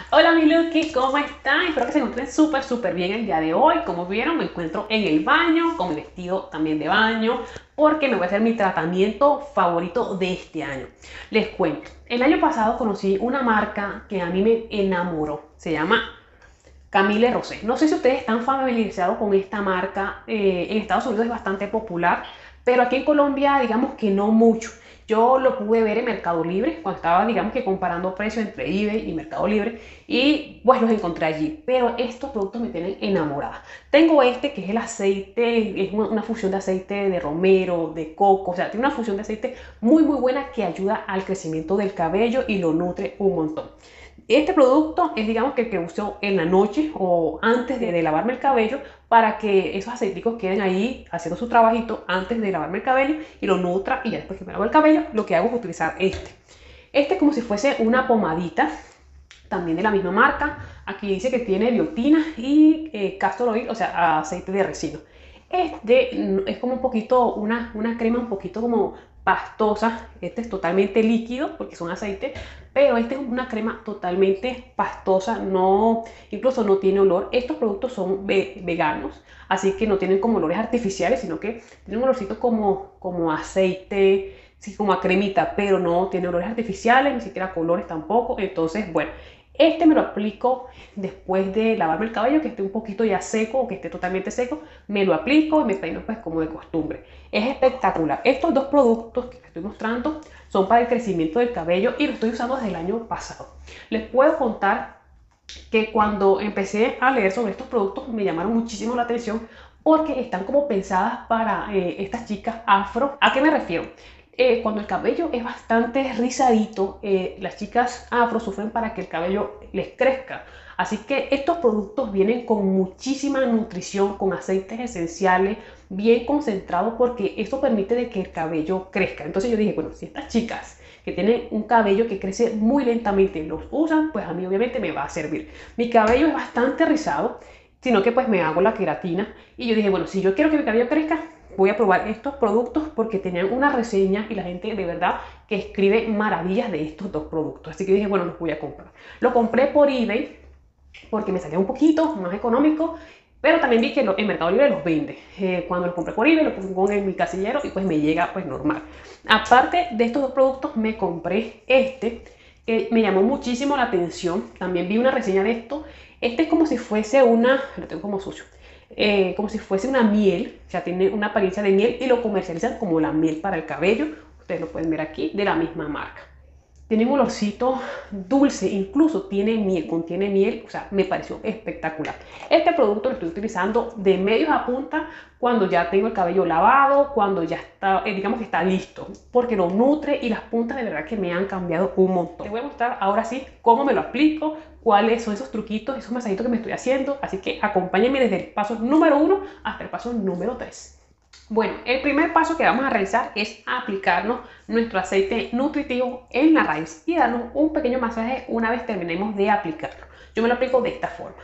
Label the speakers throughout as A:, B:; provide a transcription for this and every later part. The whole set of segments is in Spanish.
A: Hola mi Lucky, ¿cómo están? Espero que se encuentren súper bien el día de hoy. Como vieron, me encuentro en el baño, con mi vestido también de baño, porque me voy a hacer mi tratamiento favorito de este año. Les cuento, el año pasado conocí una marca que a mí me enamoró. Se llama Camille Rosé. No sé si ustedes están familiarizados con esta marca. En Estados Unidos es bastante popular, pero aquí en Colombia digamos que no mucho. Yo lo pude ver en Mercado Libre cuando estaba, digamos que comparando precios entre eBay y Mercado Libre y pues los encontré allí. Pero estos productos me tienen enamorada. Tengo este que es el aceite, es una fusión de aceite de romero, de coco, o sea, tiene una fusión de aceite muy buena que ayuda al crecimiento del cabello y lo nutre un montón. Este producto es, digamos, que el que uso en la noche o antes de lavarme el cabello para que esos aceiticos queden ahí haciendo su trabajito antes de lavarme el cabello y lo nutra, y ya después que me lavo el cabello lo que hago es utilizar este. Este es como si fuese una pomadita, también de la misma marca. Aquí dice que tiene biotina y castor oil, o sea, aceite de resino. Este es como un poquito, una crema un poquito como pastosa. Este es totalmente líquido porque es un aceite, pero este es una crema totalmente pastosa, no, incluso no tiene olor. Estos productos son veganos, así que no tienen como olores artificiales, sino que tienen un olorcito como aceite, sí, como a cremita, pero no tiene olores artificiales, ni siquiera colores tampoco. Entonces, bueno, este me lo aplico después de lavarme el cabello, que esté un poquito ya seco o que esté totalmente seco. Me lo aplico y me peino pues como de costumbre. Es espectacular. Estos dos productos que estoy mostrando son para el crecimiento del cabello y lo estoy usando desde el año pasado. Les puedo contar que cuando empecé a leer sobre estos productos me llamaron muchísimo la atención porque están como pensadas para estas chicas afro. ¿A qué me refiero? Cuando el cabello es bastante rizadito, las chicas afro sufren para que el cabello les crezca. Así que estos productos vienen con muchísima nutrición, con aceites esenciales, bien concentrados, porque esto permite de que el cabello crezca. Entonces yo dije, bueno, si estas chicas que tienen un cabello que crece muy lentamente los usan, pues a mí obviamente me va a servir. Mi cabello es bastante rizado, sino que pues me hago la queratina y yo dije, bueno, si yo quiero que mi cabello crezca, voy a probar estos productos porque tenían una reseña y la gente de verdad que escribe maravillas de estos dos productos. Así que dije, bueno, los voy a comprar. Lo compré por eBay porque me salía un poquito más económico, pero también vi que en Mercado Libre los vende. Cuando los compré por eBay, lo pongo en mi casillero y pues me llega pues normal. Aparte de estos dos productos, me compré este, que me llamó muchísimo la atención. También vi una reseña de esto. Este es como si fuese lo tengo como sucio, como si fuese una miel, o sea, tiene una apariencia de miel y lo comercializan como la miel para el cabello. Ustedes lo pueden ver aquí, de la misma marca. Tiene un olorcito dulce, incluso tiene miel, contiene miel, o sea, me pareció espectacular. Este producto lo estoy utilizando de medios a punta cuando ya tengo el cabello lavado, cuando ya está, digamos que está listo, porque lo nutre y las puntas de verdad que me han cambiado un montón. Les voy a mostrar ahora sí cómo me lo aplico, cuáles son esos truquitos, esos masajitos que me estoy haciendo, así que acompáñenme desde el paso número 1 hasta el paso número 3. Bueno, el primer paso que vamos a realizar es aplicarnos nuestro aceite nutritivo en la raíz y darnos un pequeño masaje una vez terminemos de aplicarlo. Yo me lo aplico de esta forma.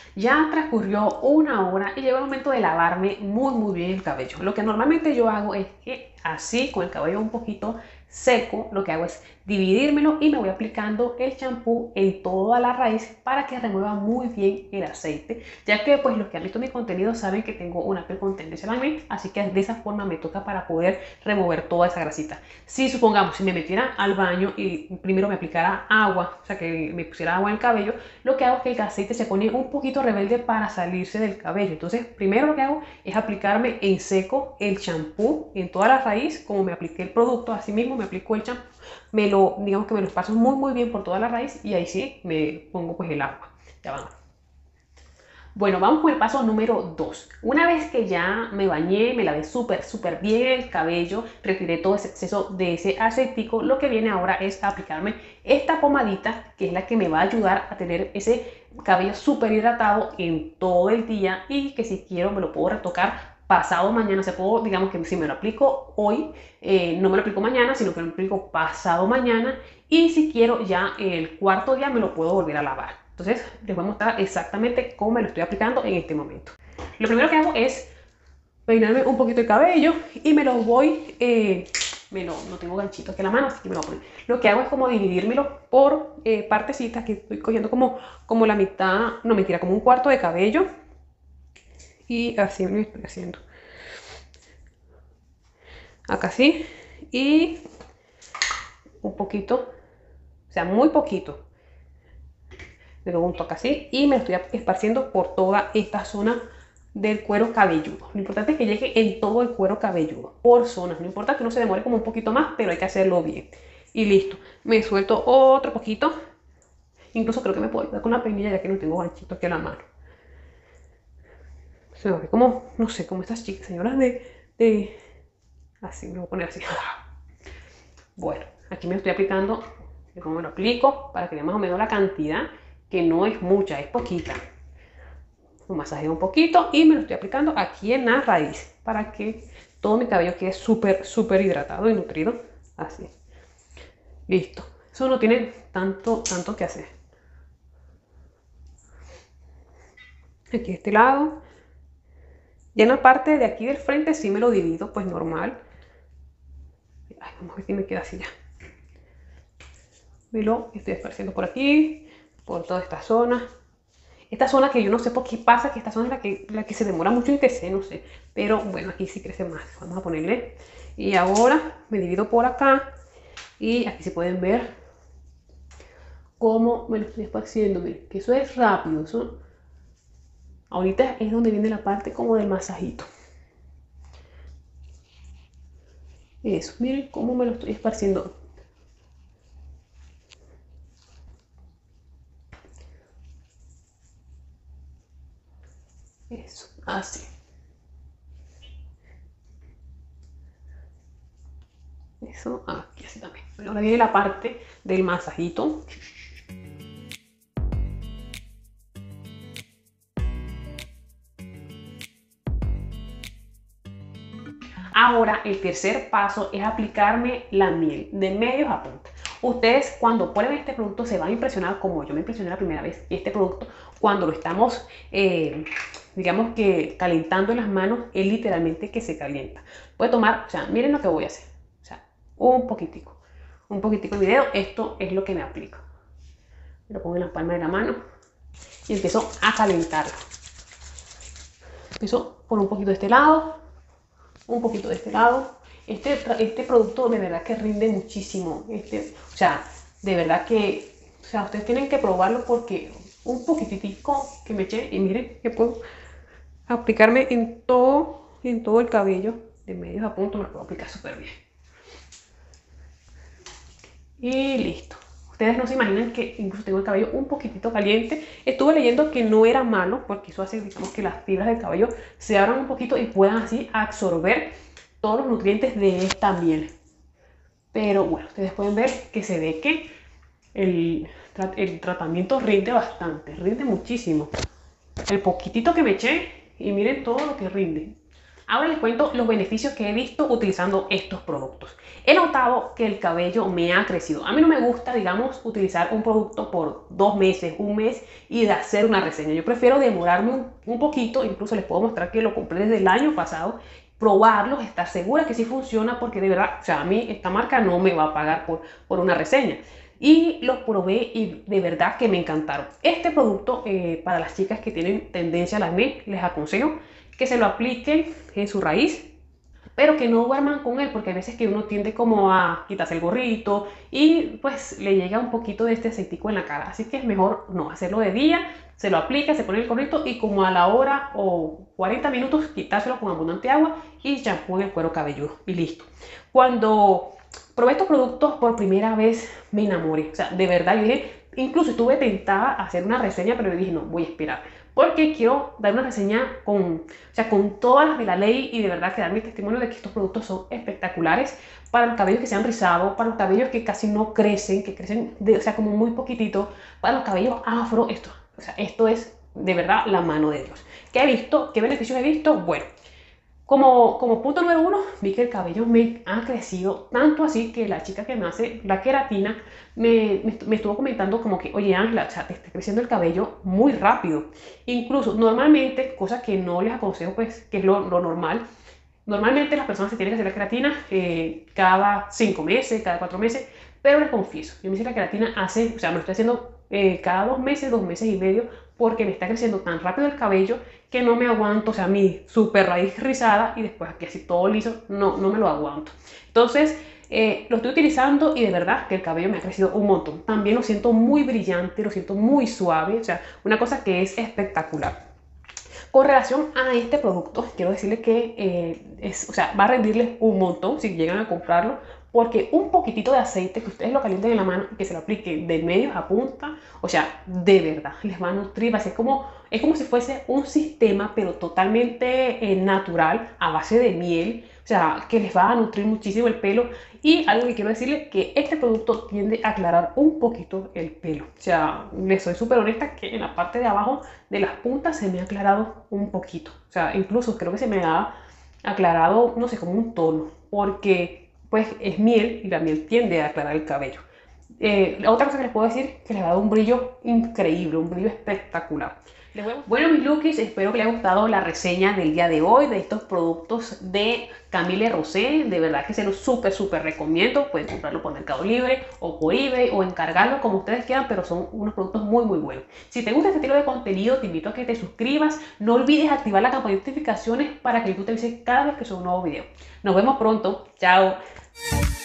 A: Ya transcurrió una hora y llegó el momento de lavarme muy bien el cabello. Lo que normalmente yo hago es que así, con el cabello un poquito seco, lo que hago es dividírmelo y me voy aplicando el champú en toda la raíz para que remueva muy bien el aceite, ya que pues los que han visto mi contenido saben que tengo una piel con tendencia al acné, así que de esa forma me toca para poder remover toda esa grasita. Si supongamos, si me metiera al baño y primero me aplicara agua, o sea que me pusiera agua en el cabello, lo que hago es que el aceite se pone un poquito rebelde para salirse del cabello. Entonces primero lo que hago es aplicarme en seco el champú en toda la raíz, como me apliqué el producto, así mismo me aplico el champú, digamos que me lo paso muy bien por toda la raíz y ahí sí me pongo pues el agua. Ya van. Bueno, vamos con el paso número 2. Una vez que ya me bañé, me lavé súper bien el cabello, retiré todo ese exceso de ese aceitico, lo que viene ahora es aplicarme esta pomadita, que es la que me va a ayudar a tener ese cabello súper hidratado en todo el día y que si quiero me lo puedo retocar pasado mañana. Se puedo, digamos que si me lo aplico hoy, no me lo aplico mañana, sino que me lo aplico pasado mañana y si quiero ya el cuarto día me lo puedo volver a lavar. Entonces les voy a mostrar exactamente cómo me lo estoy aplicando en este momento. Lo primero que hago es peinarme un poquito el cabello y me lo voy, no tengo ganchito aquí en la mano, así que me lo voy a poner. Lo que hago es como dividírmelo por partecitas, que estoy cogiendo como la mitad, no mentira, como un cuarto de cabello. Y así me estoy haciendo. Acá sí. Y un poquito, o sea, muy poquito. Le doy un toque así y me lo estoy esparciendo por toda esta zona del cuero cabelludo. Lo importante es que llegue en todo el cuero cabelludo, por zonas. No importa que uno se demore como un poquito más, pero hay que hacerlo bien. Y listo. Me suelto otro poquito. Incluso creo que me puedo ayudar con la peinilla ya que no tengo ganchito aquí a la mano. Se me ve como, no sé, como estas chicas, señoras así, me voy a poner así. Bueno, aquí me lo estoy aplicando, como me lo aplico, para que vean más o menos la cantidad, que no es mucha, es poquita. Lo masajeo un poquito y me lo estoy aplicando aquí en la raíz, para que todo mi cabello quede súper hidratado y nutrido, así. Listo, eso no tiene tanto que hacer. Aquí de este lado. Ya en la parte de aquí del frente sí me lo divido, pues normal. Ay, vamos a ver si me queda así ya. Me lo estoy esparciendo por aquí, por toda esta zona. Esta zona que yo no sé por qué pasa, que esta zona es la que se demora mucho en crecer, no sé. Pero bueno, aquí sí crece más. Vamos a ponerle. Y ahora me divido por acá. Y aquí se pueden ver cómo me lo estoy esparciendo. Miren, que eso es rápido. Eso ahorita es donde viene la parte como del masajito. Eso, miren cómo me lo estoy esparciendo. Eso, así. Eso, aquí así también. Bueno, ahora viene la parte del masajito. Ahora el tercer paso es aplicarme la miel de medios a punta. Ustedes cuando prueben este producto se van a impresionar como yo me impresioné la primera vez. Este producto cuando lo estamos, digamos que calentando en las manos, es literalmente que se calienta. Puede tomar, o sea, miren lo que voy a hacer. O sea, un poquitico de video. Esto es lo que me aplico. Lo pongo en la palma de la mano y empiezo a calentarlo. Empiezo por un poquito de este lado. Un poquito de este lado. Este producto de verdad que rinde muchísimo. O sea, de verdad que, o sea, ustedes tienen que probarlo porque un poquitico que me eché y miren que puedo aplicarme en todo el cabello de medios a punto. Me lo puedo aplicar súper bien. Y listo. Ustedes no se imaginan que incluso tengo el cabello un poquitito caliente. Estuve leyendo que no era malo porque eso hace, digamos, que las fibras del cabello se abran un poquito y puedan así absorber todos los nutrientes de esta miel. Pero bueno, ustedes pueden ver que se ve que el tratamiento rinde bastante, rinde muchísimo. El poquitito que me eché y miren todo lo que rinde. Ahora les cuento los beneficios que he visto utilizando estos productos. He notado que el cabello me ha crecido. A mí no me gusta, digamos, utilizar un producto por 2 meses, un mes y de hacer una reseña. Yo prefiero demorarme un poquito, incluso les puedo mostrar que lo compré desde el año pasado, probarlos, estar segura que sí funciona, porque de verdad, o sea, a mí esta marca no me va a pagar por una reseña. Y los probé y de verdad que me encantaron. Este producto, para las chicas que tienen tendencia al acné, les aconsejo que se lo apliquen en su raíz, pero que no duerman con él, porque hay veces que uno tiende como a quitarse el gorrito y pues le llega un poquito de este aceitico en la cara. Así que es mejor no hacerlo de día, se lo aplica, se pone el gorrito y como a la hora o 40 minutos quitárselo con abundante agua y champú en el cuero cabelludo y listo. Cuando probé estos productos por primera vez me enamoré, o sea, de verdad, yo dije, incluso estuve tentada a hacer una reseña, pero yo dije, no, voy a esperar, porque quiero dar una reseña con, o sea, con todas las de la ley y de verdad que dar mi testimonio de que estos productos son espectaculares para los cabellos que se han rizado, para los cabellos que casi no crecen, que crecen, o sea, como muy poquitito, para los cabellos afro, o sea, esto es de verdad la mano de Dios. ¿Qué he visto? ¿Qué beneficios he visto? Bueno, como punto número uno, vi que el cabello me ha crecido tanto así que la chica que me hace la queratina me estuvo comentando como que, oye Ángela, o sea, te está creciendo el cabello muy rápido. Incluso normalmente, cosa que no les aconsejo, pues, que es lo normal, normalmente las personas se tienen que hacer la queratina cada 5 meses, cada 4 meses, pero les confieso, yo me hice la queratina hace, o sea, me lo estoy haciendo cada 2 meses y medio, porque me está creciendo tan rápido el cabello que no me aguanto, o sea, mi super raíz rizada y después aquí así todo liso, no me lo aguanto. Entonces, lo estoy utilizando y de verdad que el cabello me ha crecido un montón. También lo siento muy brillante, lo siento muy suave, o sea, una cosa que es espectacular. Con relación a este producto, quiero decirles que o sea, va a rendirles un montón si llegan a comprarlo, porque un poquitito de aceite que ustedes lo calienten en la mano y que se lo apliquen de medios a punta, o sea, de verdad, les va a nutrir, va a ser es como si fuese un sistema, pero totalmente natural, a base de miel, o sea, que les va a nutrir muchísimo el pelo. Y algo que quiero decirles, que este producto tiende a aclarar un poquito el pelo, o sea, les soy súper honesta que en la parte de abajo de las puntas se me ha aclarado un poquito, o sea, incluso creo que se me ha aclarado, no sé, como un tono, porque pues es miel y la miel tiende a aclarar el cabello. La otra cosa que les puedo decir es que les va a dar un brillo increíble, un brillo espectacular. Bueno, mis lookies, espero que les haya gustado la reseña del día de hoy de estos productos de Camille Rosé. De verdad que se los súper recomiendo. Pueden comprarlo por Mercado Libre o por eBay o encargarlo como ustedes quieran, pero son unos productos muy buenos. Si te gusta este estilo de contenido, te invito a que te suscribas. No olvides activar la campanita de notificaciones para que YouTube te avise cada vez que suba un nuevo video. Nos vemos pronto. Chao.